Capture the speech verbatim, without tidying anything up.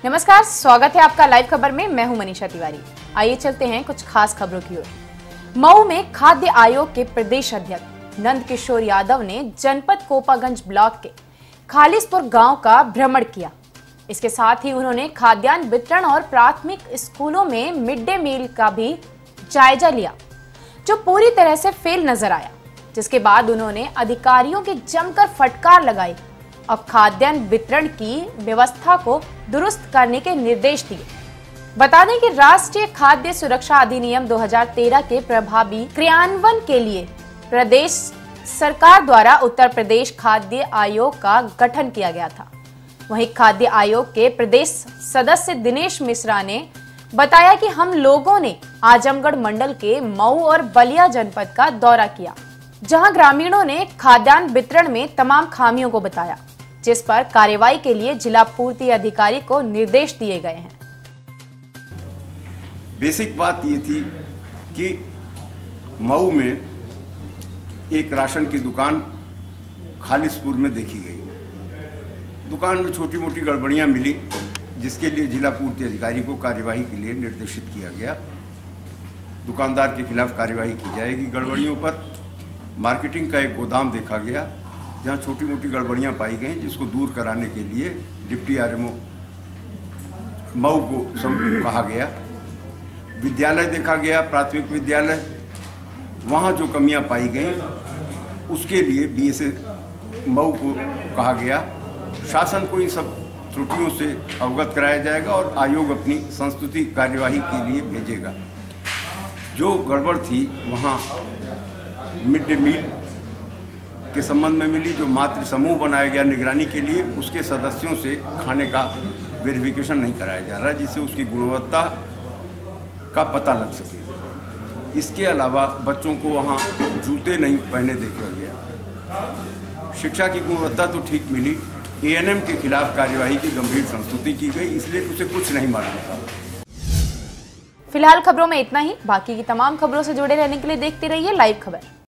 नमस्कार, स्वागत है आपका लाइव खबर में। मैं हूं मनीषा तिवारी। आइए चलते हैं कुछ खास खबरों की ओर। मऊ में खाद्य आयोग के प्रदेश अध्यक्ष नंद किशोर यादव ने जनपद कोपागंज ब्लॉक के खालिसपुर गांव का भ्रमण किया। इसके साथ ही उन्होंने खाद्यान्न वितरण और प्राथमिक स्कूलों में मिड डे मील का भी जायजा लिया, जो पूरी तरह से फेल नजर आया। जिसके बाद उन्होंने अधिकारियों की जमकर फटकार लगाई और खाद्यान्न वितरण की व्यवस्था को दुरुस्त करने के निर्देश दिए। बता दें कि राष्ट्रीय खाद्य सुरक्षा अधिनियम दो हज़ार तेरह के प्रभावी क्रियान्वयन के लिए प्रदेश सरकार द्वारा उत्तर प्रदेश खाद्य आयोग का गठन किया गया था। वहीं खाद्य आयोग के प्रदेश सदस्य दिनेश मिश्रा ने बताया कि हम लोगों ने आजमगढ़ मंडल के मऊ और बलिया जनपद का दौरा किया, जहां ग्रामीणों ने खाद्यान्न वितरण में तमाम खामियों को बताया, जिस पर कार्रवाई के लिए जिला पूर्ति अधिकारी को निर्देश दिए गए हैं। बेसिक बात ये थी कि मऊ में एक राशन की दुकान खालिसपुर में देखी गई। दुकान में छोटी मोटी गड़बड़ियां मिली, जिसके लिए जिला पूर्ति अधिकारी को कार्यवाही के लिए निर्देशित किया गया। दुकानदार के खिलाफ कार्यवाही की जाएगी। गड़बड़ियों पर मार्केटिंग का एक गोदाम देखा गया, जहां छोटी मोटी गड़बड़ियां पाई गई, जिसको दूर कराने के लिए डिप्टी आरएमओ मऊ को कहा गया। विद्यालय देखा गया, प्राथमिक विद्यालय, वहां जो कमियां पाई गई उसके लिए बीएसए मऊ को कहा गया। शासन को इन सब त्रुटियों से अवगत कराया जाएगा और आयोग अपनी संस्तुति कार्यवाही के लिए भेजेगा। जो गड़बड़ थी वहां मिड डे मील के संबंध में मिली, जो मातृ समूह बनाया गया निगरानी के लिए, उसके सदस्यों से खाने का वेरिफिकेशन नहीं कराया जा रहा, जिससे उसकी गुणवत्ता का पता लग सके। इसके अलावा बच्चों को वहाँ जूते नहीं पहने देखा गया। शिक्षा की गुणवत्ता तो ठीक मिली। एएनएम के खिलाफ कार्यवाही की गंभीर संस्तुति की गई, इसलिए उसे कुछ नहीं मालूम था। फिलहाल खबरों में इतना ही। बाकी की तमाम खबरों से जुड़े रहने के लिए देखते रहिए लाइव खबर।